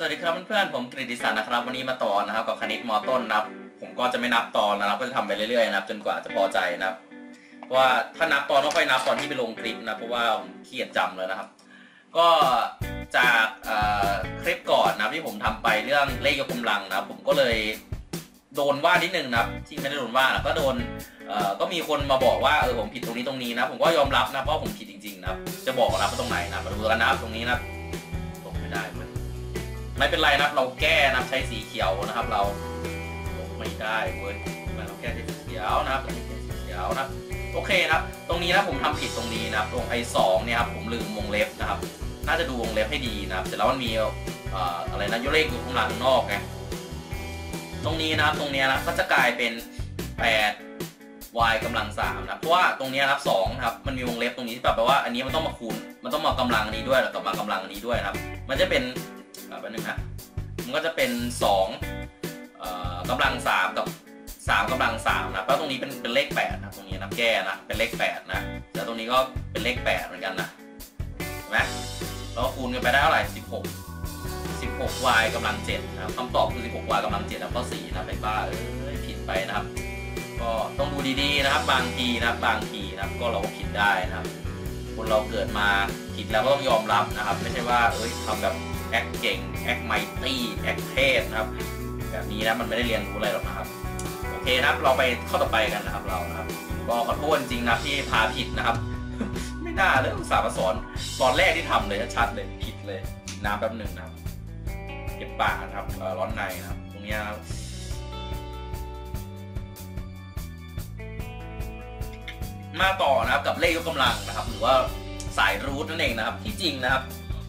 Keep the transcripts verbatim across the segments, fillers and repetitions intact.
วัสดีครับเพื่อนๆผมกฤติศักดิ์นะครับวันนี้มาต่อนะครับกับคณิตมอต้นนะครับผมก็จะไม่นับตอนนะครับก็จะทำไปเรื่อยๆนะครับจนกว่าจะพอใจนะครับเพราะว่าถ้านับตอนก็ค่อยนับตอนที่ไปลงคลิปนะเพราะว่าผมขี้เกียจจำเลยนะครับก็จากคลิปก่อนนะที่ผมทำไปเรื่องเลขยกกำลังนะผมก็เลยโดนว่านิดนึงนะครับที่ไม่ได้โดนว่าก็โดนก็มีคนมาบอกว่าเออผมผิดตรงนี้ตรงนี้นะผมก็ยอมรับนะเพราะผมผิดจริงๆนะครับจะบอกนะว่าตรงไหนนะมาดูกันนะครับตรงนี้นะตกไม่ได้เลยไม่เป็นไรนะครับเราแก้นะใช้สีเขียวนะครับเราตกไม่ได้เว้ยเราแก้ใช้สีเขียวนะครับใช้สีเขียวนะโอเคนะตรงนี้นะผมทำผิดตรงนี้นะครับตรงไอ้สองเนี่ยครับผมลืมวงเล็บนะครับน่าจะดูวงเล็บให้ดีนะครับเสร็จแล้วมันมีอะไรนะยกเลขอยู่ข้างหลังนอกไงตรงนี้นะครับตรงนี้นะก็จะกลายเป็นแปด y กำลังสามนะเพราะว่าตรงนี้นะครับสองครับมันมีวงเล็บตรงนี้ที่แปลว่าอันนี้มันต้องมาคูณมันต้องมากำลังนี้ด้วยแล้วกับมากำลังนี้ด้วยนะครับมันจะเป็นแบบนึงนะมันก็จะเป็นสองกำลังสามกับสามกำลังสามนะเพราะตรงนี้เป็นเป็นเลขแปดนะตรงนี้นะแก้นะเป็นเลขแปดนะแล้วตรงนี้ก็เป็นเลขแปดเหมือนกันนะเห็นไหมแล้วคูณกันไปได้เท่าไหร่สิบหก สิบหก y กำลังเจ็ดนะครับคำตอบคือสิบหก y กำลังเจ็ดนะข้อสี่นะไปบ้าเอ้ยผิดไปนะครับก็ต้องดูดีๆนะครับบางทีนะครับบางทีนะครับก็เราก็ผิดได้นะครับคนเราเกิดมาผิดแล้วก็ต้องยอมรับนะครับไม่ใช่ว่าเอ้ยทำแบบแอคเก่งแอคไมตี้แอคเทพนะครับแบบนี้นะมันไม่ได้เรียนรู้อะไรหรอกนะครับโอเคนะครับเราไปข้อต่อไปกันนะครับเรานะครับก็ขอโทษจริงนะที่พาผิดนะครับไม่น่าเลยอุตส่าห์มาสอนตอนแรกที่ทำเลยชัดเลยผิดเลยน้ำแป๊บหนึ่งนะครับเก็บปากนะครับร้อนในนะครับตรงนี้นะครับมาต่อนะครับกับเลขยกกำลังนะครับหรือว่าสายรูทนั่นเองนะครับที่จริงนะครับ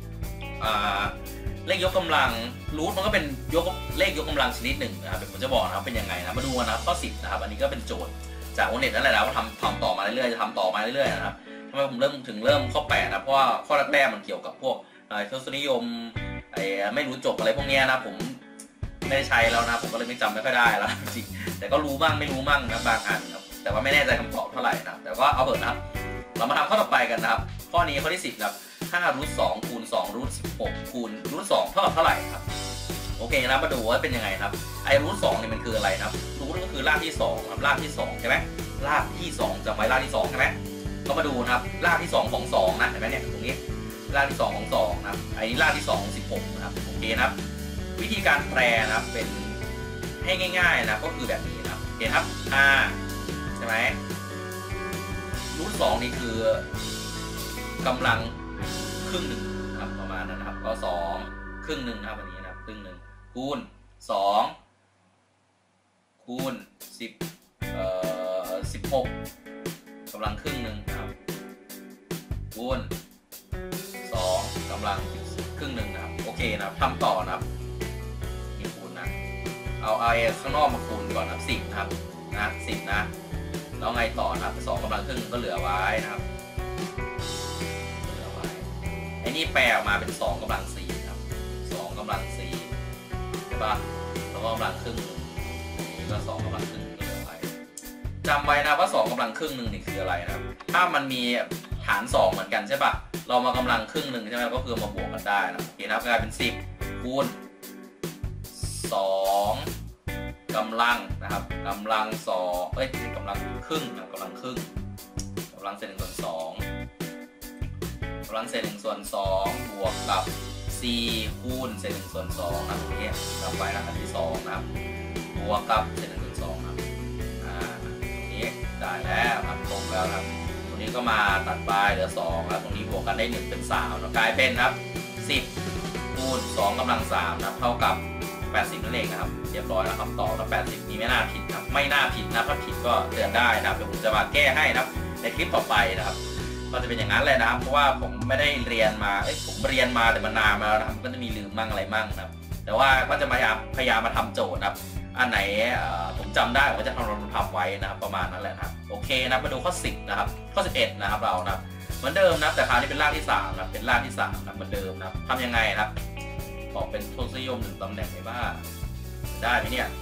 เลขยกกำลังรูทมันก็เป็นยกเลขยกกำลังชนิดหนึ่งนะครับผมจะบอกนะครับเป็นยังไงนะมาดูกันนะข้อสิบนะครับอันนี้ก็เป็นโจทย์จากวงเน็ตนั่นแหละนะว่าทำทำต่อมาเรื่อยๆจะทำต่อมาเรื่อยๆนะครับทำไมผมเริ่มถึงเริ่มข้อแปดนะเพราะว่าข้อแรกๆมันเกี่ยวกับพวกทศนิยมไอ้ไม่รู้จบอะไรพวกนี้นะผมไม่ได้ใช้แล้วนะผมก็เลยไม่จำไม่ค่อยได้แล้วจริงแต่ก็รู้บ้างไม่รู้บ้างนะบางอันครับแต่ว่าไม่แน่ใจคำตอบเท่าไหร่นะแต่ก็เอาเถอะนะครับเรามาทำข้อต่อไปกันนะครับข้อนี้ข้อที่สิบครับห้ารูทสองคูณสองรูทสิบหกคูณรูทสองเท่ากับเท่าไหร่ครับโอเคนะมาดูว่าเป็นยังไงครับไอ้รูทสองเนี่ยมันคืออะไรครับรูทก็คือรากที่สองครับรากที่สองใช่ไหมรากที่สองจำไว้รากที่สองใช่ไหมก็มาดูนะครับรากที่สองของสองนะเห็นไหมเนี่ยตรงนี้รากที่สองของสองนะครับไอ้นี้รากที่สองของสิบหกนะครับโอเคนะครับวิธีการแปลนะครับเป็นให้ง่ายๆนะก็คือแบบนี้นะครับโอเคครับห้าใช่ไหมรูทสองนี่คือกำลังครึ่งหนึ่งนะครับประมาณนั้นนะครับก็สองครึ่งหนึ่งนะครับอันนี้นะครับครึ่งหนึ่งคูณสองคูณสิบเอ่อสิบหกกำลังครึ่งหนึ่งนะครับคูณสองกำลังครึ่งหนึ่งนะครับโอเคนะครับทำต่อนะครับมีคูณนะเอาไอ้ข้างนอกมาคูณก่อนนะครับสิบนะครับนะสิบนะแล้วไงต่อนะครับสองกำลังครึ่งก็เหลือไว้นะครับเหลือไว้ไอ้นี่แปลออกมาเป็นสองกำลังสี่ครับสองกำลังสี่ใช่ปะแล้วก็กำลังครึ่งนี่ก็สองกำลังครึ่งเหลือไว้จำไว้นะว่าสองกำลังครึ่งหนึ่งนี่คืออะไรนะครับถ้ามันมีหารสองเหมือนกันใช่ปะเรามากำลังครึ่งหนึ่งใช่ไหมก็คือมาบวกกันได้นะโอเคนะครับกลายเป็นสิบคูณสองกำลังนะครับกำลังสองเอ้ยกำลังครึ่งนะกำลังครึ่งกำลังเศษหนึ่งส่วนสองกำลังเศษหนึ่งส่วนสองบวกกับสี่คูณเศษหนึ่งส่วนสองนะตรงนี้จำไว้นะอันที่สองนะครับบวกกับเศษหนึ่งส่วนสองครับอ่าตรงนี้ได้แล้วครับตรงแล้วครับตรงนี้ก็มาตัดไปเหลือสองครับตรงนี้บวกกันได้หนึ่งเป็นสามกลายเป็นครับสิบคูณสองกำลังสามนะเท่ากับแปดสิบนั่นเองนะครับเรียบร้อยแล้วคำตอบแล้วแปดสิบนี้ไม่น่าผิดครับไม่น่าผิดนะถ้าผิดก็เตือนได้นะครับเดี๋ยวผมจะมาแก้ให้นะครับในคลิปต่อไปนะครับก็จะเป็นอย่างนั้นเลยนะครับเพราะว่าผมไม่ได้เรียนมาเอ้ยผมเรียนมาแต่มันนานมาแล้วนะครับก็จะมีลืมมั่งอะไรมั่งนะครับแต่ว่าก็จะพยายามพยายามมาทำโจทย์นะครับอันไหนผมจำได้ผมก็จะทำทำไว้นะครับประมาณนั้นแหละนะครับโอเคนะมาดูข้อสิบนะครับข้อสิบเอ็ดนะครับเรานะครับเหมือนเดิมนะแต่คราวนี้เป็นรากที่สามนะเป็นรากที่สามนะเหมือนเดิมนะครับทำยังไงนะครับบอกเป็นทศนิยมหนึ่งตำแหน่งไหมบ้าได้ไหมเนี่ย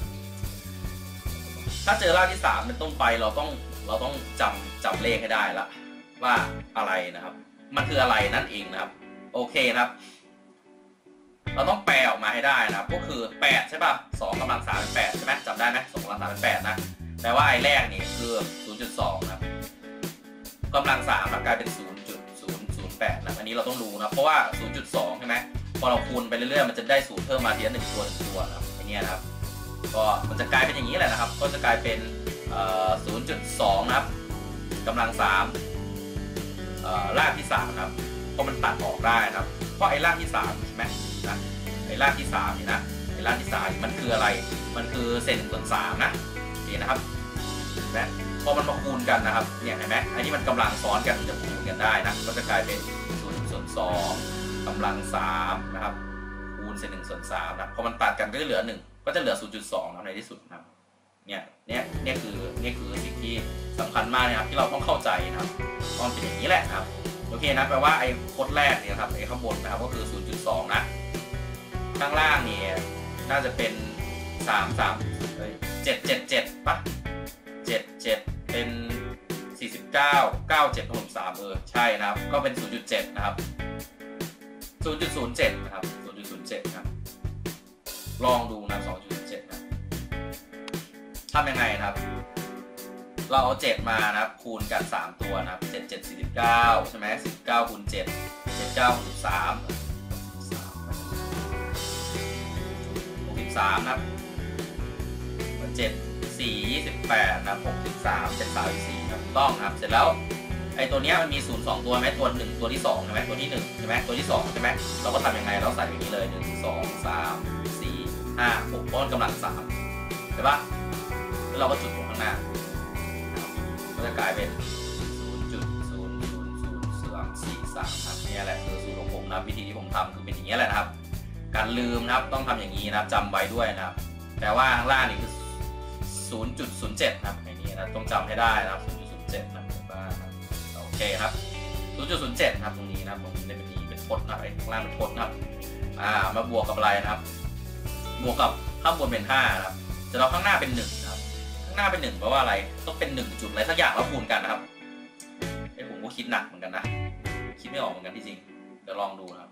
ถ้าเจอรากที่สามเป็นต้นไปเราต้องเราต้องจำจำเลขให้ได้ละว่าอะไรนะครับมันคืออะไรนั่นเองนะครับโอเคนะครับเราต้องแปลออกมาให้ได้นะครับก็คือแปดใช่ป่ะสองกำลังสามเป็นแปดใช่ไหมจำได้ไหมสองกำลังสามเป็นแปดนะแต่ว่าไอ้แรกนี่คือ ศูนย์จุดสอง ครับกำลังสามกลายเป็น ศูนย์จุดศูนย์ศูนย์แปด นะอันนี้เราต้องรู้นะเพราะว่า ศูนย์จุดสอง ใช่ไหมพอเราคูณไปเรื่อยๆมันจะได้ศูนย์เพิ่มมาทีละหนึ่งตัวหนึ่งตัวนะครับไอ้นี่นะครับก็มันจะกลายเป็นอย่างนี้แหละนะครับก็จะกลายเป็น ศูนย์จุดสอง นะครับกำลังสามรากที่สามนะครับเพราะมันตัดออกได้นะครับเพราะไอ้รากที่สามใช่ไหมนะไอ้รากที่สามนี่นะไอ้รากที่สามมันคืออะไรมันคือเศษหนึ่งส่วนสามนะนี่นะครับนะพอมันมาคูณกันนะครับเนี่ยเห็นไหมไอ้นี่มันกำลังซ้อนกันจะคูณกันได้นะก็จะกลายเป็นศูนย์ส่วนสองกำลังสามนะครับคูณเศษหนึ่งส่วนสามนะพอมันตัดกันก็จะเหลือหนึ่งก็จะเหลือ ศูนย์จุดสอง ในที่สุดนะครับเนี่ยเนี่ยเนี่ยคือเนี่ยคือสิ่งที่สำคัญมากนะครับที่เราต้องเข้าใจนะครับตอนเป็นอย่างนี้แหละครับโอเคนะแปลว่าไอ้โค้ดแรกเนี่ยครับไอ้ข้างบนนะครับก็คือ ศูนย์จุดสอง นะข้างล่างเนี่ยน่าจะเป็นสาม สามเอ้ยเจ็ด เจ็ด เจ็ดป่ะเจ็ด เจ็ดเป็นสี่สิบเก้า เก้า เจ็ด หก สามเออใช่นะครับก็เป็น ศูนย์จุดเจ็ด นะครับ ศูนย์จุดศูนย์เจ็ด นะครับ ศูนย์จุดศูนย์เจ็ด ครับลองดูนะ สองจุดศูนย์เจ็ด นะทำยังไงนะครับเราเอาเจ็ดมานะครับคูณกันสามตัวนะครับเจ็ด เจ็ด สี่สิบเก้าใช่ไหมสี่สิบเก้าคูณเจ็ด เจ็ด เก้า หกสิบสามหกสิบสามนะครับเจ็ด สี่ ยี่สิบแปดนะครับหกสิบสามเป็นสามสิบสี่ครับต้องครับเสร็จแล้วไอ้ตัวนี้มันมีศูนย์ สองตัวไหมตัวหนึ่งตัวที่สองใช่ไหมตัวที่หนึ่งใช่ไหมตัวที่สองใช่ไหมเราก็ทำยังไงเราใส่อย่างนี้เลยหนึ่ง สอง สาม สี่ ห้า หกเพราะมันกำลังสามใช่ปะแล้วเราก็จุดตรงข้างหน้าก็จะกลายเป็น ศูนย์จุดศูนย์ศูนย์ศูนย์สามสี่สาม ครับนี่แหละคือสูตรของผมนะวิธีที่ผมทำคือเป็นอย่างนี้แหละนะครับการลืมนะครับต้องทำอย่างนี้นะครับจำไว้ด้วยนะครับแต่ว่าข้างล่างนี่คือ ศูนย์จุดศูนย์เจ็ด นะครับในนี้นะต้องจำให้ได้นะครับ ศูนย์จุดศูนย์เจ็ด นะครับโอเคครับ ศูนย์จุดศูนย์เจ็ด นะครับตรงนี้นะครับตรงนี้เป็นนี้เป็นทดนะครับข้างล่างเป็นทดนะครับอ่ามาบวกกับอะไรนะครับบวกกับข้างบนเป็นห้านะครับแต่เราข้างหน้าเป็นหนึ่งนะครับข้างหน้าเป็นหนึ่งเพราะว่าอะไรต้องเป็นหนึ่งจุดอะไรสักอย่างแล้วคูณกันนะครับไอ้ผมก็คิดหนักเหมือนกันนะคิดไม่ออกเหมือนกันที่จริงเดี๋ยวลองดูนะครับ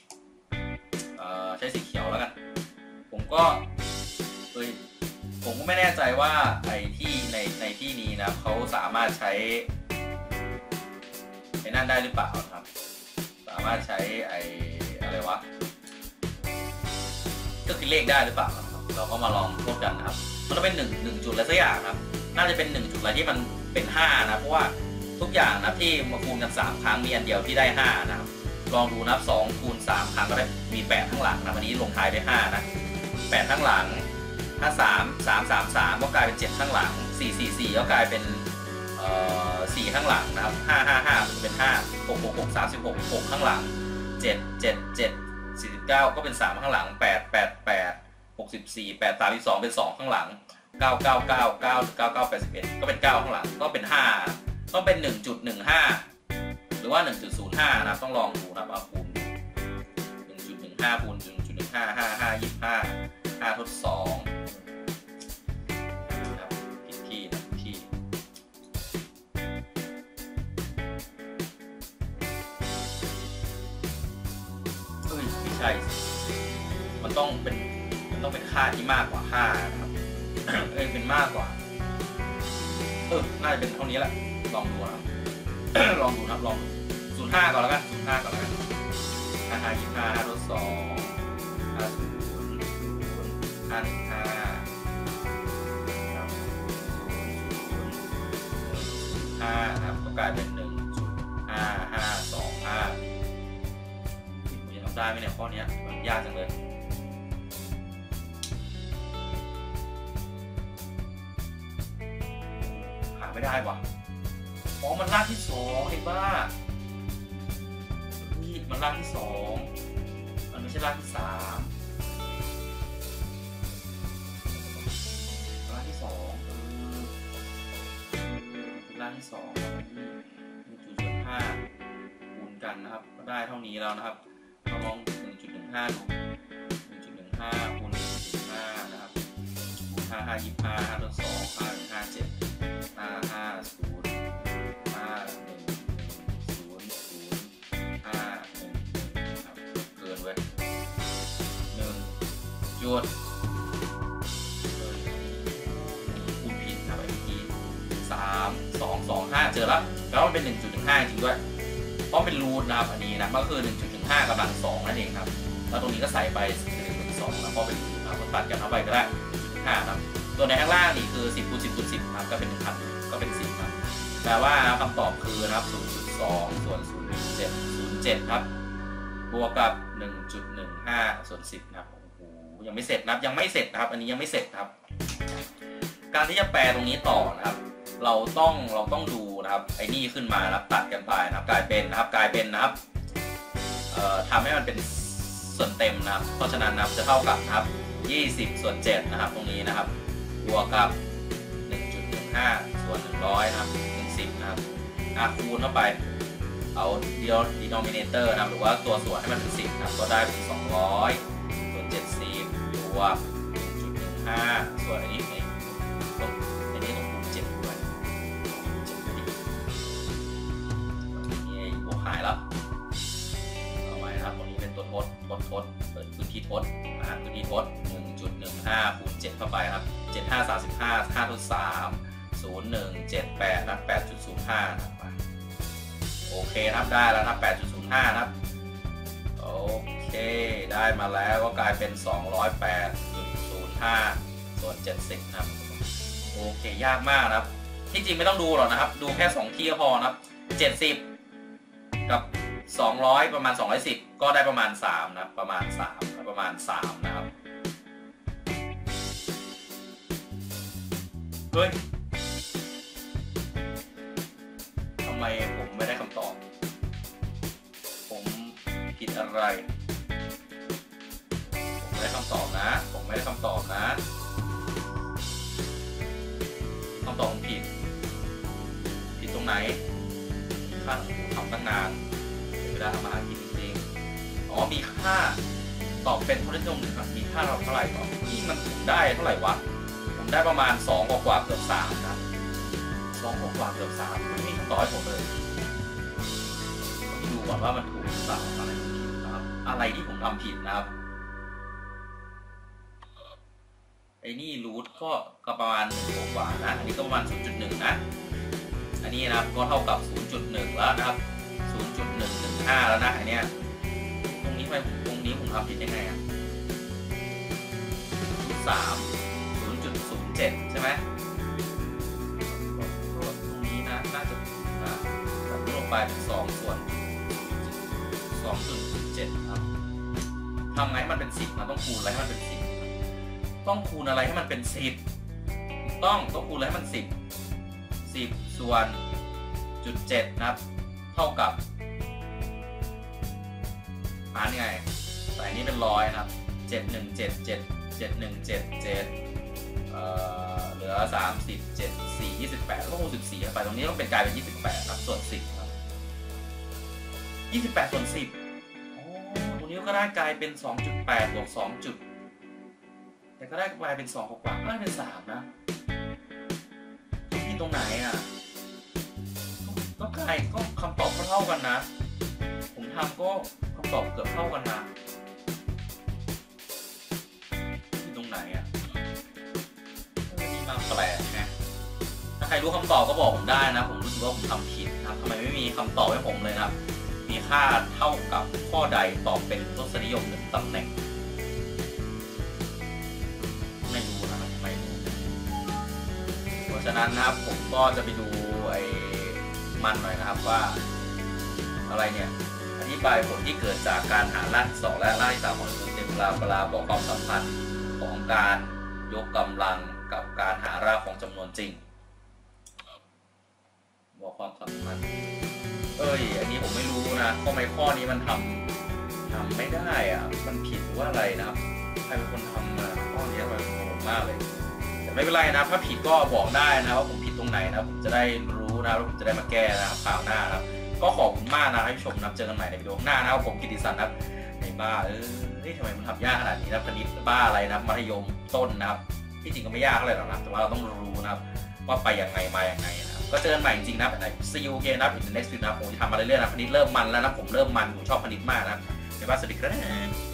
ใช้สีเขียวแล้วกันผมก็เอ้ยผมก็ไม่แน่ใจว่าไอ้ที่ในในที่นี้นะเขาสามารถใช้ไอ้นั่นได้หรือเปล่าครับสามารถใช้ไอ้อะไรวะก็คือเลขได้หรือเปล่าครับเราก็มาลองทดกันนะครับมันต้องเป็นหนึ่งหนึ่งจุดอะไรสักอย่างครับน่าจะเป็นหนึ่งจุดอะไรที่มันเป็นห้านะเพราะว่าทุกอย่างนะที่มาคูณกันสามครั้งมีอันเดียวที่ได้ห้านะครับลองดูนับสองคูณสามครั้งก็ได้มีแปดข้างหลังนะวันนี้ลงท้ายด้วยห้านะแปดข้างหลังถ้าสาม สาม สาม สามก็กลายเป็นเจ็ดข้างหลังสี่ สี่ สี่ก็กลายเป็นเอ่อสี่ข้างหลังนะครับห้า ห้า ห้าเป็นห้า หก หก หก สามสิบหก หกข้างหลังเจ็ด เจ็ด เจ็ด สี่สิบเก้าก็เป็นสามข้างหลังแปด แปด แปด หกสิบสี่ แปด สามสิบสองเป็นสองข้างหลังเก้า เก้า เก้า เก้า เก้า เก้า แปดสิบเอ็ดก็เป็นเก้าข้างหลังก็เป็นห้าต้องเป็น หนึ่งจุดหนึ่งห้า หรือว่า หนึ่งจุดศูนย์ห้า นะครับต้องลองดูนะครับเอาคูณ หนึ่งจุดหนึ่งห้า คูณ หนึ่งจุดหนึ่งห้า ห้า ห้า ยี่สิบห้า ห้าทดสองนะครับผิดที่นะที่เอ้ยไม่ใช่มันต้องเป็นมันต้องเป็นค่าที่มากกว่าห้านะครับเอ้ยเป็นมากกว่าเออน่าจะเป็นเท่านี้แหละลองดูนะครับ ลองดูนะครับลองศูนย์ห้าก่อนแล้วกันศูนย์ห้าก่อนแล้วกันห้า ห้า ยี่สิบห้า ห้าทดสองห้าศูนย์ศูนย์ห้าหนึ่งห้าห้านะครับก็กลายเป็นหนึ่งจุดห้าห้าสองห้าผมจะทำได้ไหมเนี่ยข้อนี้มันยากจังเลยหาไม่ได้ว่ะอ๋อมันรากที่สองไอ้บ้านี่มันรากที่สองมันไม่ใช่รากที่สามรากที่สองเออเป็นรากที่สองหนึ่งจุดห้าคูณกันนะครับก็ได้เท่านี้แล้วนะครับเราลอง หนึ่งจุดหนึ่งห้า ดู หนึ่งจุดหนึ่งห้า คูณ หนึ่งจุดหนึ่งห้า นะครับคูณห้า ห้า ยี่สิบห้า ห้าทดสองห้า ห้า เจ็ด ห้า ห้า ศูนย์ ห้า หนึ่ง ศูนย์ ศูนย์ ห้า หนึ่ง ครับเกินเว้ยหยุดคูณผิดนะไอ้ทีสามสองสองห้าเจอแล้วแล้วมันเป็น หนึ่งจุดหนึ่งห้า จริงด้วยเพราะเป็นรูทนะครับอันนี้นะก็คือ หนึ่งจุดหนึ่งห้ากำลังสองนั่นเองครับแล้วตรงนี้ก็ใส่ไป หนึ่งจุดสอง นะเพราะเป็นรูทนะตัดกันเข้าไปก็ได้ ห้า ครับตัวในข้างล่างนี่คือ สิบคูณสิบคูณสิบครับก็เป็น หนึ่งพัน ก็เป็นสิบครับแปลว่าคำตอบคือนะครับ ศูนย์จุดสอง ส่วน ศูนย์จุดเจ็ด ศูนย์จุดเจ็ด ครับบวกกับ หนึ่งจุดหนึ่งห้า ส่วนสิบนะครับโอ้โหยังไม่เสร็จนะครับยังไม่เสร็จนะครับอันนี้ยังไม่เสร็จครับการที่จะแปลตรงนี้ต่อนะครับเราต้องเราต้องดูนะครับไอ้นี่ขึ้นมานะครับตัดกันไปนะครับกลายเป็นนะครับกลายเป็นนะครับเอ่อทำให้มันเป็นส่วนเต็มนะครับเพราะฉะนั้นนะครับจะเท่ากับนะครับยี่สิบ ส่วน เจ็ด นะครับตรงนี้นะครับบวกกับ หนึ่งจุดหนึ่งห้า ส่วน หนึ่งร้อยนะครับถึงสิบนะครับอ่ะคูณเข้าไปเอา denominator นะครับหรือว่าตัวส่วนให้มันเป็นสิบนะครับก็ได้เป็นสองร้อยส่วนเจ็ดสิบบวก หนึ่งจุดหนึ่งห้า ส่วนอันนี้ต้องอันนี้ต้องคูณเจ็ดด้วยเจ็ดด้วยดินี่บวกหายแล้วเอาไว้นะครับตรงนี้เป็นตัวทดทดทดเปิดพื้นที่ทดนะฮะพื้นที่ทด หนึ่งจุดหนึ่งห้า คูณเจ็ดเข้าไปครับเจ็ด ห้า สามสิบห้า ห้าทดสาม ศูนย์ หนึ่ง เจ็ด แปด นะ แปดจุดศูนย์ห้า นะครับโอเคนะครับได้แล้วนะ แปดจุดศูนย์ห้า นะครับโอเคได้มาแล้วก็กลายเป็น สองร้อยแปดจุดศูนย์ห้า ส่วนเจ็ดสิบนะครับโอเคยากมากนะครับที่จริงไม่ต้องดูหรอกนะครับดูแค่สองที่ก็พอนะครับเจ็ดสิบกับสองร้อยประมาณสองร้อยสิบก็ได้ประมาณสามนะประมาณสามประมาณสามนะครับเฮ้ยทำไมผมไม่ได้คำตอบผมผิดอะไรผมไม่ได้คำตอบนะผมไม่ได้คำตอบนะคำตอบผมผิดผิดตรงไหนค่าทำตั้งนานเวลาทำอาหารกินจริงๆอ๋อมีค่าตอบเป็นทศนิยมหนึ่งครับมีค่าเราเท่าไหร่ก่อนนี่มันได้เท่าไหร่วะผมได้ประมาณสองกว่าเกือบสามนะสองกว่าเกือบสามไม่มีคำตอบให้ผมเลยดูก่อนว่ามันถูกหรือเปล่าอะไรผิดนะครับอะไรที่ผมทำผิดนะครับไอ้นี่รูทก็ประมาณหนึ่งกว่านะอันนี้ก็ประมาณ ศูนย์จุดหนึ่ง นะอันนี้นะครับก็เท่ากับ ศูนย์จุดหนึ่ง แล้วนะครับ ศูนย์จุดหนึ่งหนึ่งห้า แล้วนะอันเนี้ยตรงนี้ไปตรงนี้ผมทำผิดยังไงอ่ะสาม ศูนย์จุดศูนย์เจ็ด ใช่ไหมตรงนี้นะน่าจะนะตัดลงไปเป็นสองส่วน สองจุดศูนย์เจ็ด ครับทำไงให้มันเป็นสิบมันต้องคูณอะไรให้มันเป็นสิบต้องคูณอะไรให้มันเป็นสิบต้องต้องคูณอะไรให้มันสิบ สิบส่วนจุดเจ็ดนะครับเท่ากับหารไงใส่นี้เป็นร้อยนะครับเจ็ด หนึ่ง เจ็ด เจ็ด เจ็ด หนึ่ง เจ็ด เจ็ดเอ่อเหลือสามสิบ เจ็ด สี่ ยี่สิบแปดแล้วก็คูณสิบสี่เข้าไปตรงนี้ต้องเป็นกลายเป็นยี่สิบแปดครับส่วนสิบครับยี่สิบแปดส่วนสิบโอ้ตรงนี้ก็ได้กลายเป็น สองจุดแปด บวกสองจุดแต่ก็ได้กลายเป็นสองกว่าก็ได้เป็นสามนะที่ตรงไหนอ่ะก็กลายก็คำตอบก็เท่ากันนะผมทำก็คำตอบเกือบเท่ากันนะที่ตรงไหนอ่ะนี่มาแปลกนะถ้าใครรู้คำตอบก็บอกผมได้นะผมรู้สึกว่าผมทำผิดนะทำไมไม่มีคำตอบให้ผมเลยนะครับมีค่าเท่ากับข้อใดตอบเป็นทศนิยมหนึ่งตำแหน่งไม่รู้นะครับไม่รู้เพราะฉะนั้นนะครับผมก็จะไปดูไอ้มันหน่อยนะครับว่าอะไรเนี่ยอธิบายผลที่เกิดจากการหารากที่สองและรากที่สามของเต็มปลาปลาบอกความสัมพันธ์ของการยกกำลังกับการหารากของจำนวนจริงบอกความสัมพันธ์เอ้ยอันนี้ผมไม่รู้นะข้อไม่ข้อนี้มันทำทำไม่ได้อะมันผิดหรือว่าอะไรนะครับใครเป็นคนทำมาข้อนี้มันโหดมากเลยแต่ไม่เป็นไรนะถ้าผิดก็บอกได้นะว่าผมผิดตรงไหนนะผมจะได้รู้นะแล้วผมจะได้มาแก้นะครับคราวหน้านะครับก็ขอบคุณมากนะให้ชมนะเจอกันใหม่ในวิดีโอหน้านะครับผมกิติศักดิ์นะครับในบ้าเออทำไมมันทำยากขนาดนี้นะคณิตบ้าอะไรนะมัธยมต้นนะครับที่จริงก็ไม่ยากเท่าไหร่หรอกนะแต่ว่าเราต้องรู้นะครับว่าไปยังไงมาอย่างไงนะครับก็เจอกันใหม่จริงๆนะซีอูเกนะครับin the next video นะผมจะทำมาเรื่อยๆนะคณิตเริ่มมันแล้วนะผมเริ่มมันผมชอบคณิตมากนะในบ้าสวัสดีครับ